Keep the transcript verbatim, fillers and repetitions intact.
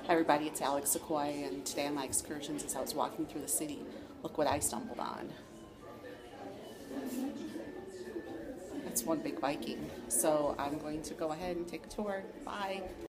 Hi everybody, it's Alex Sequoia, and today on my excursions as I was walking through the city, look what I stumbled on. It's one big Viking. So I'm going to go ahead and take a tour. Bye.